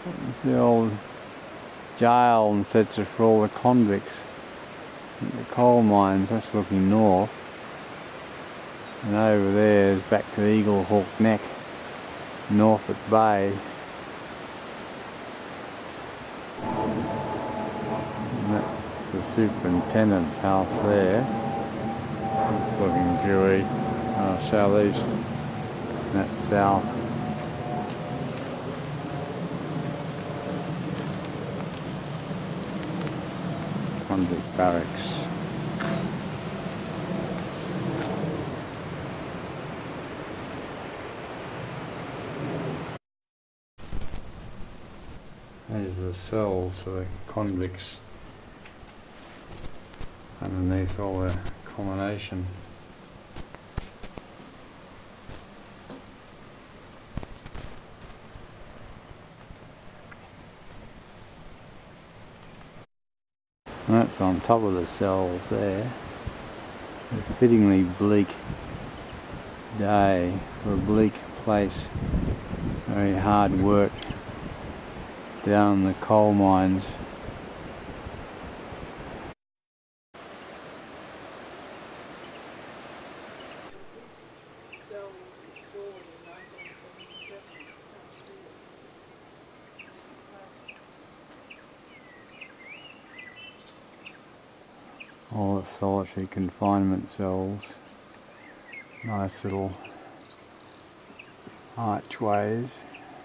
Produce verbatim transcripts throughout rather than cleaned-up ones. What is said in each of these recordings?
It's the old jail and such for all the convicts. The coal mines, that's looking north. And over there is back to Eagle Hawk Neck, Norfolk Bay. And that's the superintendent's house there. It's looking dewy. Oh, southeast. And that's south. Convict barracks. These are the cells for the convicts underneath all the accommodation. And that's on top of the cells there. A fittingly bleak day for a bleak place. Very hard work down in the coal mines. All the solitary confinement cells. Nice little archways.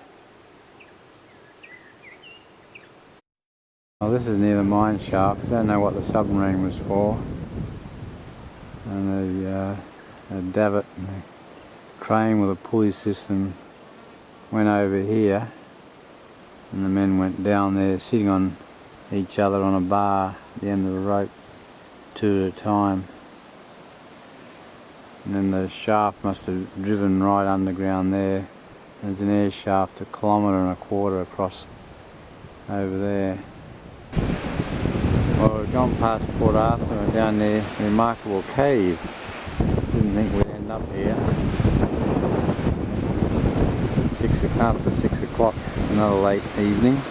Well, this is near the mine shaft. I don't know what the submarine was for. And the, uh, the davit and the crane with a pulley system went over here, and the men went down there sitting on each other on a bar at the end of the rope, two at a time. And then the shaft must have driven right underground there. There's an air shaft a kilometre and a quarter across over there. Well, we've gone past Port Arthur and down there, a remarkable cave. Didn't think we'd end up here. Six after six o'clock, another late evening.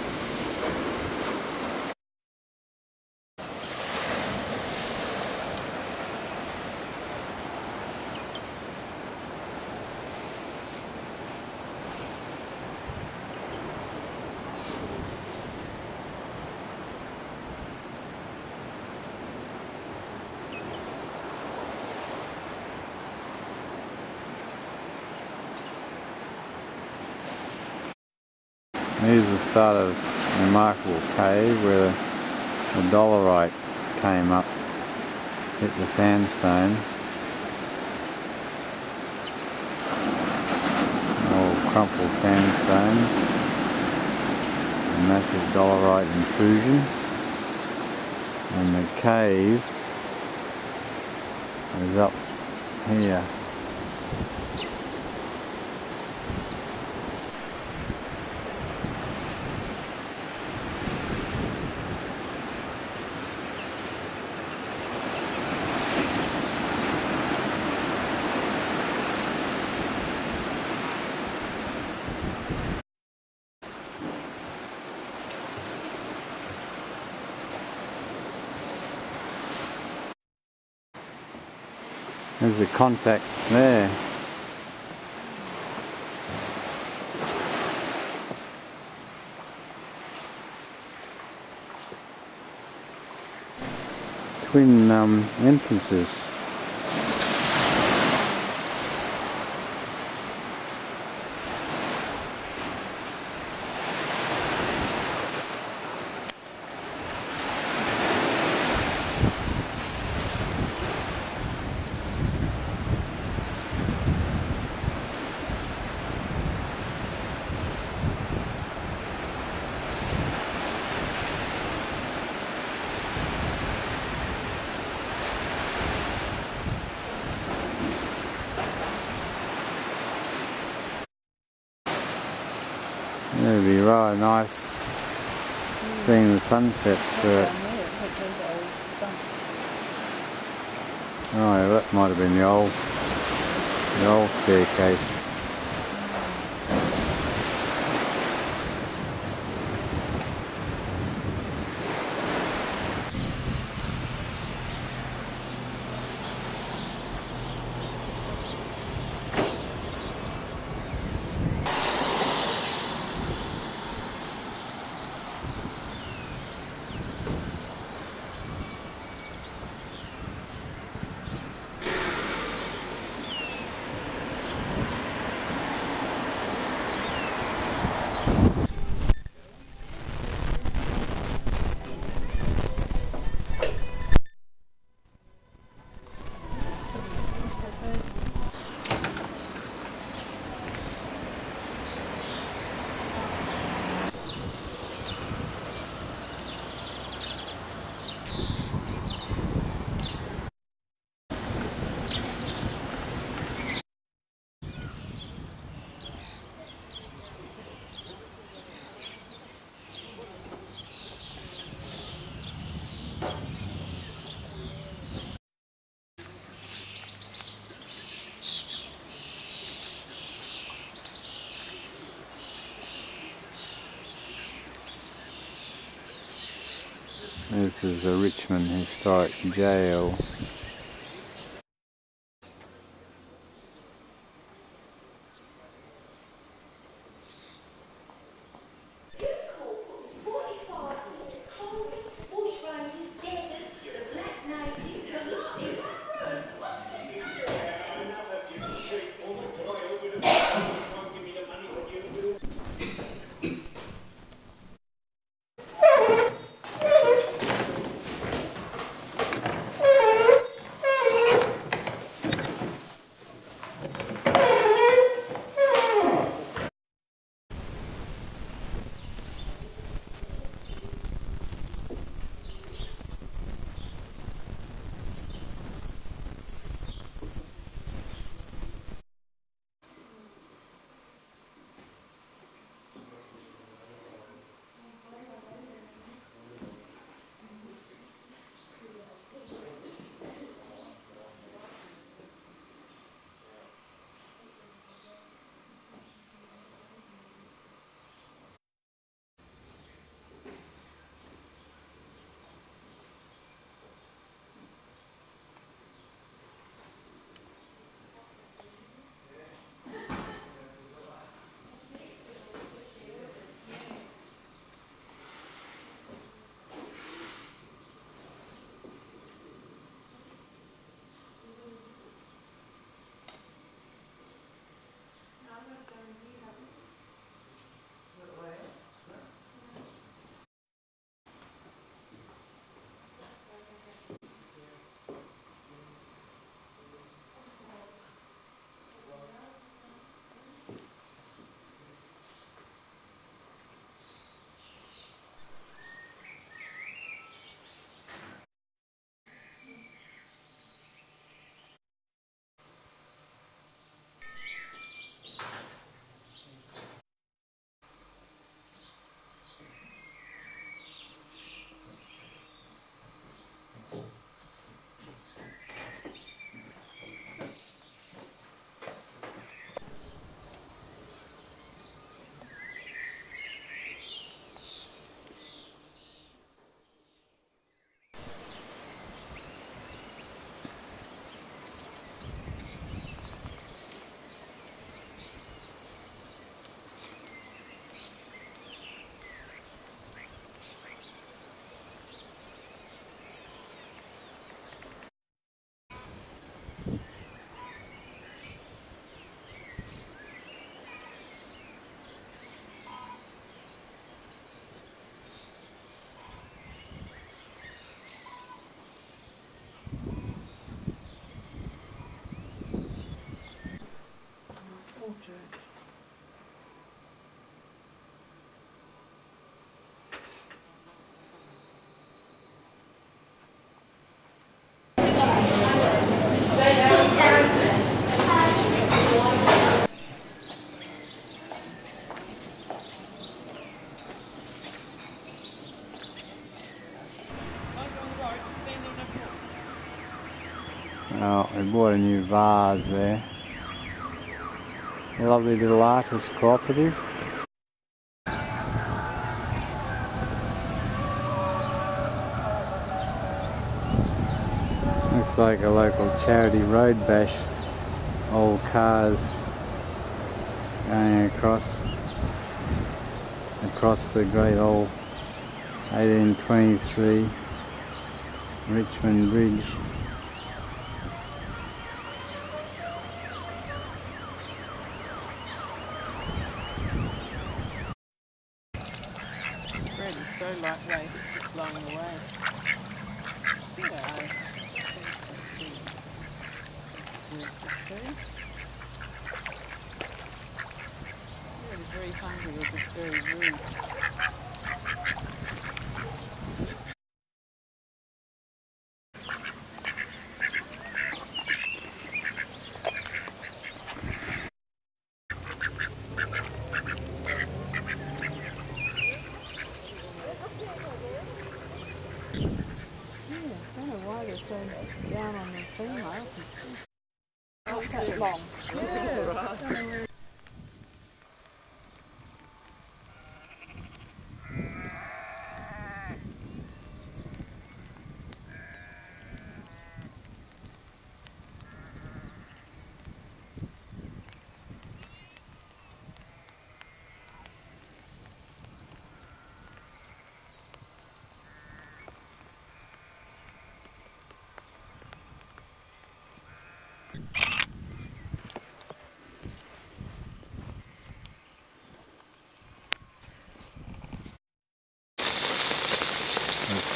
Here's the start of a remarkable cave where the Dolorite came up, hit the sandstone. All crumpled sandstone, a massive Dolorite intrusion, and the cave is up here. There's the contact there. Twin um, entrances. It'd be rather nice seeing the sunset through it. Oh yeah, that might have been the old, the old staircase. This is a Richmond historic jail. Oh, we bought a new vase there. A lovely little artist cooperative. Looks like a local charity road bash. Old cars going across across the great old eighteen twenty-three Richmond Bridge. So lightweight, it's just blowing away. Yeah, really very hungry, or just very rude. Down on the female. Not that long. Yeah. Right.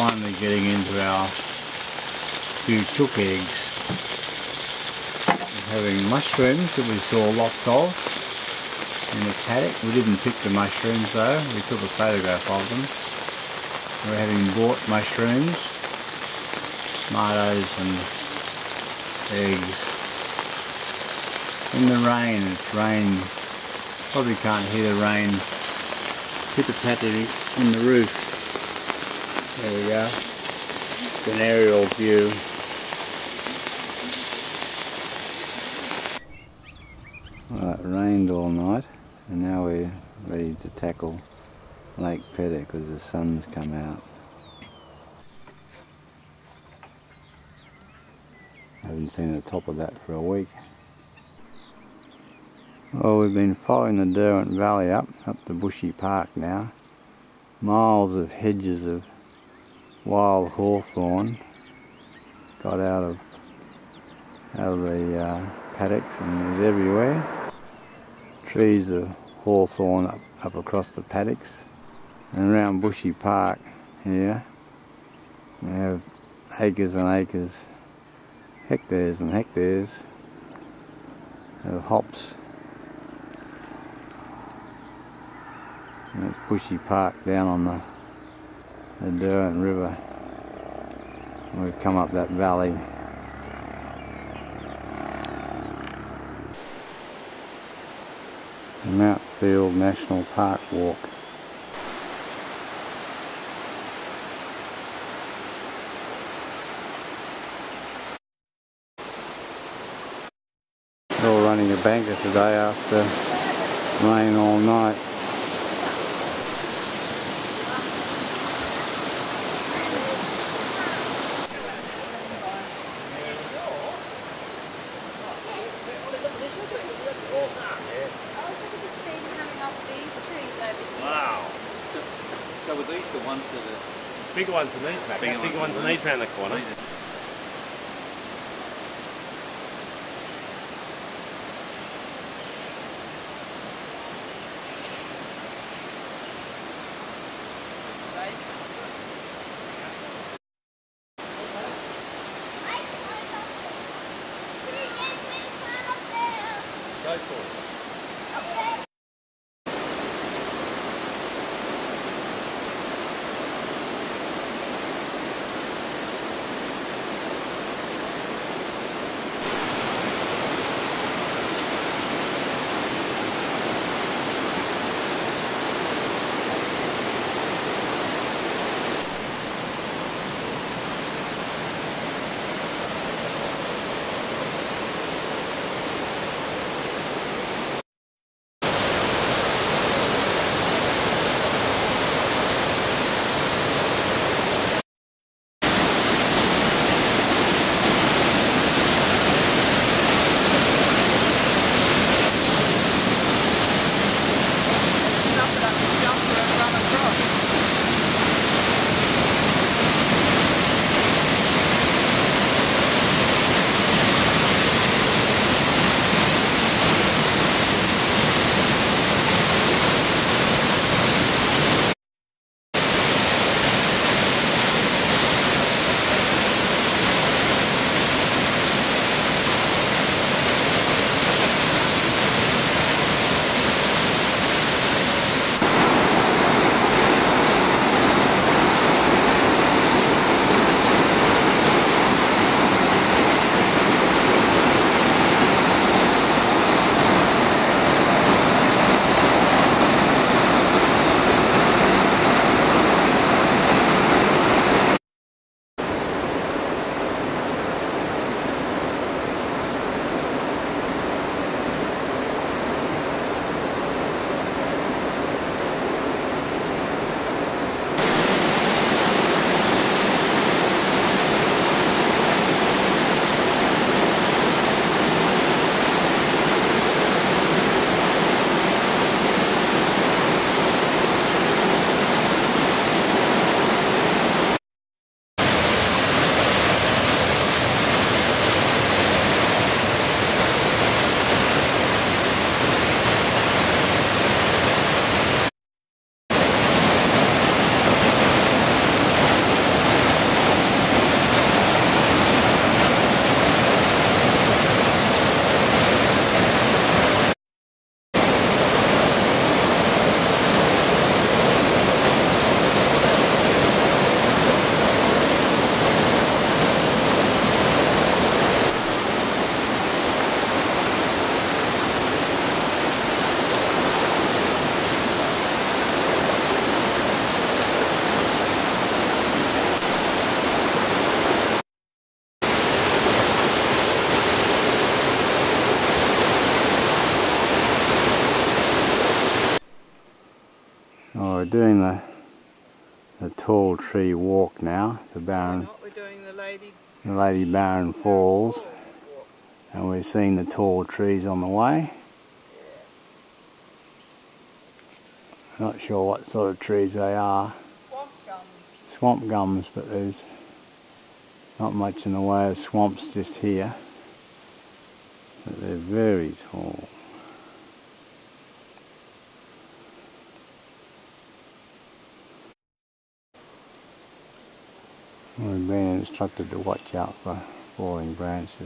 finally getting into our few chook eggs. We're having mushrooms that we saw lots of in the paddock. We didn't pick the mushrooms though, we took a photograph of them. We're having bought mushrooms, tomatoes and eggs. In the rain, it's rained, probably can't hear the rain pitter-pattering on the roof. There we go, it's an aerial view. Well, it rained all night and now we're ready to tackle Lake Pedder because the sun's come out. I haven't seen the top of that for a week. Well, we've been following the Derwent Valley up, up to Bushy Park now. Miles of hedges of wild hawthorn got out of out of the uh, paddocks and is everywhere. Trees of hawthorn up, up across the paddocks. And around Bushy Park here, we have acres and acres, hectares and hectares of hops. And it's Bushy Park down on the, the Derwent River. We've come up that valley. The Mount Field National Park walk. We're all running a banker today after rain all night. So were these the ones that are... Bigger ones than these, mate. Bigger, bigger ones than these around the corner. Go for it. we're doing the the tall tree walk now to Barron. We're doing the lady. The Lady Barron Falls, and we're seeing the tall trees on the way. Not sure what sort of trees they are. Swamp gums. Swamp gums, but there's not much in the way of swamps just here. But they're very tall. We've been instructed to watch out for falling branches.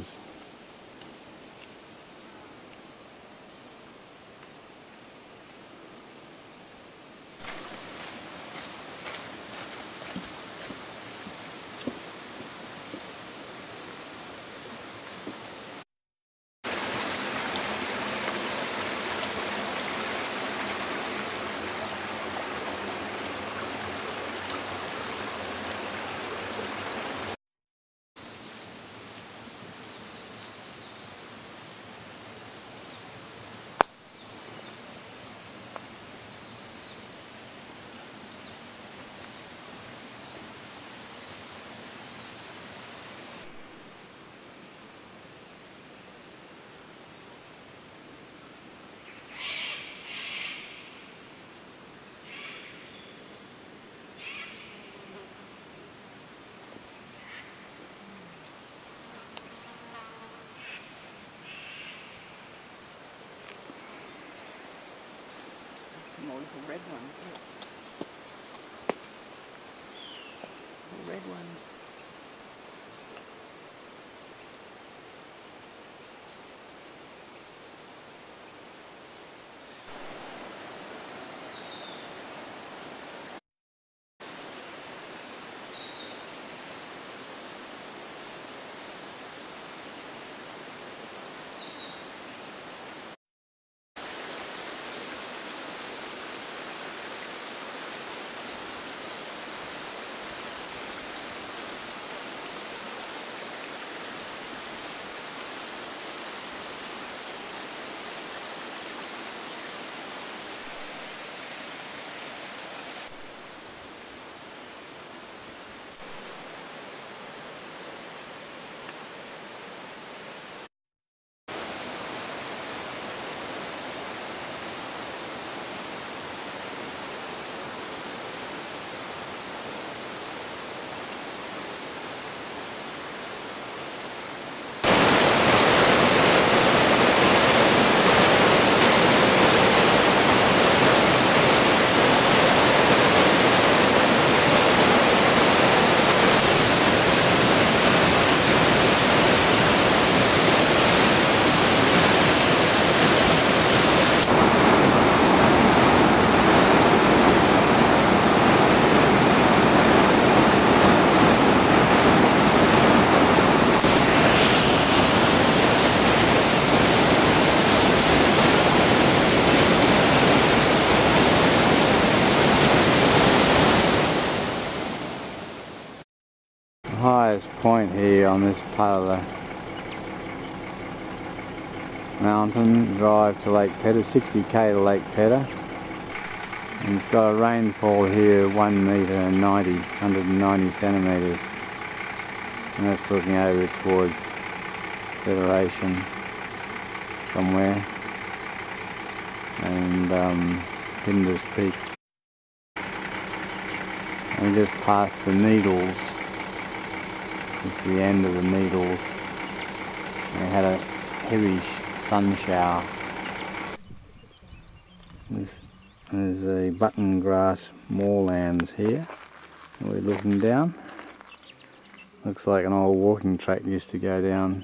More little red ones, look. Little red ones. Highest point here on this part of the mountain, drive to Lake Pedder, sixty K to Lake Pedder, and it's got a rainfall here one metre and ninety, one hundred ninety centimetres, and that's looking over towards Federation somewhere, and um, Pindars Peak. And we just passed the Needles. It's the end of the Needles. We had a heavy sun shower. There's, there's the button grass moorlands here. We're looking down. Looks like an old walking track used to go down.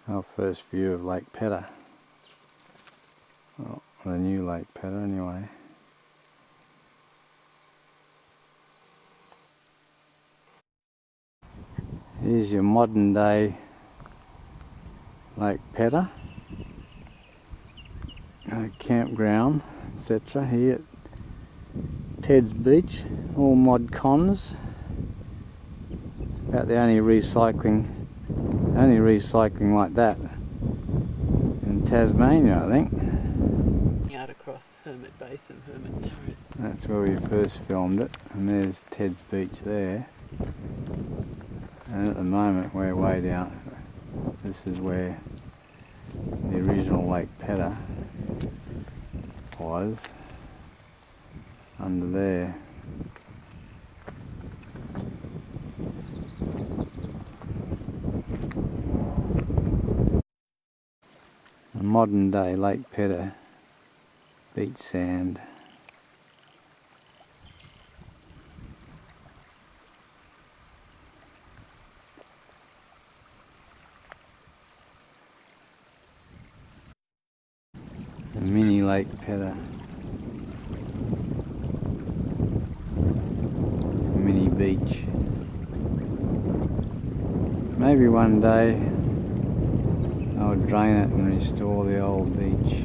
Our first view of Lake Pedder. Well, the new Lake Pedder anyway. Here's your modern day Lake Pedder. A campground, et cetera here at Ted's Beach. All mod cons. About the only recycling, only recycling like that in Tasmania, I think. Out across Hermit Basin, Hermit Narrows. That's where we first filmed it, and there's Ted's Beach there. And at the moment we're way down. This is where the original Lake Pedder was, under there. A modern day Lake Pedder beach sand. A mini Lake Pedder. A mini beach. Maybe one day I'll drain it and restore the old beach.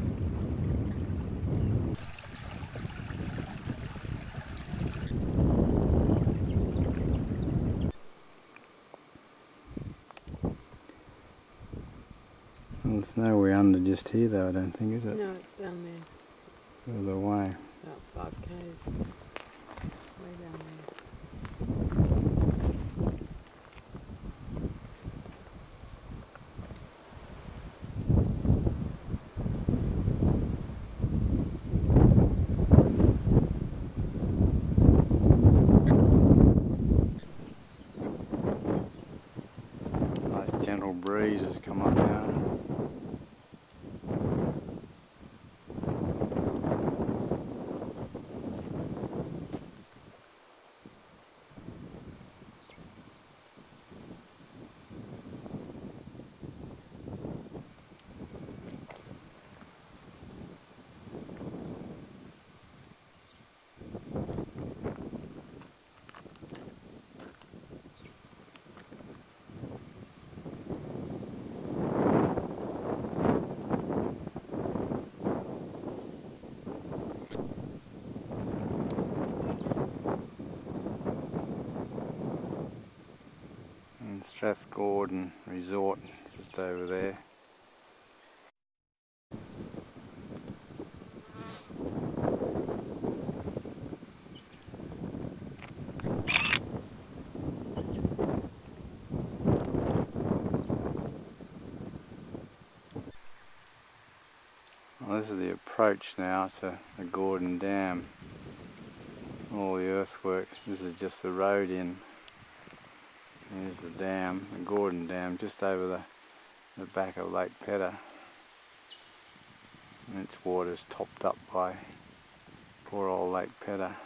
Well, it's nowhere under just here though, I don't think, is it? No, it's down there. Further away. About five k's. Way down there. Nice gentle breeze has come up now. Strathgordon Resort, just over there. Well, this is the approach now to the Gordon Dam. All the earthworks. This is just the road in. Here's the dam, the Gordon Dam, just over the, the back of Lake Pedder. And its water's topped up by poor old Lake Pedder.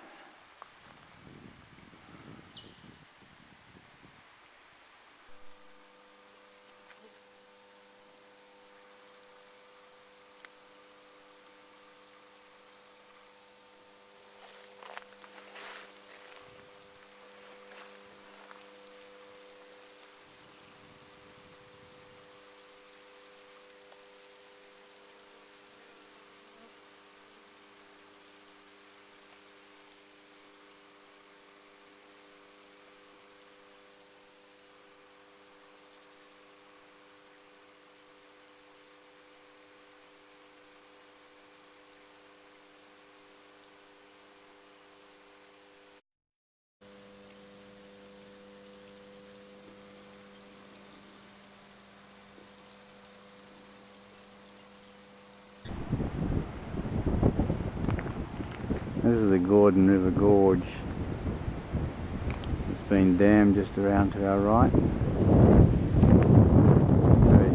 This is the Gordon River Gorge. It's been dammed just around to our right. Very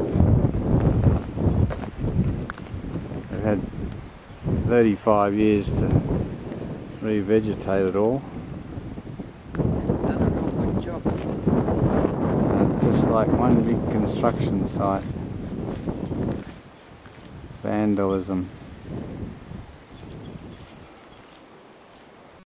deep. They've had thirty-five years to revegetate it all. Done a real good job. Uh, just like one big construction site. Vandalism.